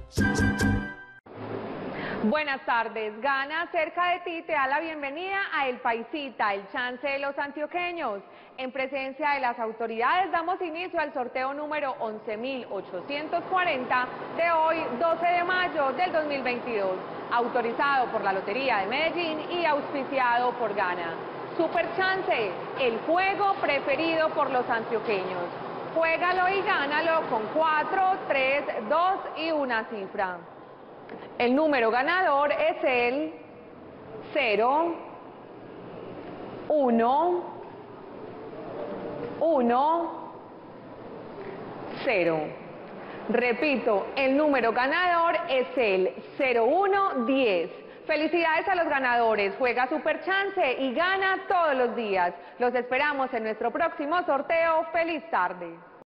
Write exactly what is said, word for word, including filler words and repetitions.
Buenas tardes. Gana cerca de ti te da la bienvenida a El Paisita, el chance de los antioqueños. En presencia de las autoridades damos inicio al sorteo número once mil ochocientos cuarenta de hoy, doce de mayo del dos mil veintidós, autorizado por la Lotería de Medellín y auspiciado por Gana. Super Chance, el juego preferido por los antioqueños. Juégalo y gánalo con cuatro, tres, dos y una cifra. El número ganador es el cero, uno, uno, cero. Repito, el número ganador es el cero uno diez. Felicidades a los ganadores, juega Super Chance y gana todos los días. Los esperamos en nuestro próximo sorteo. ¡Feliz tarde!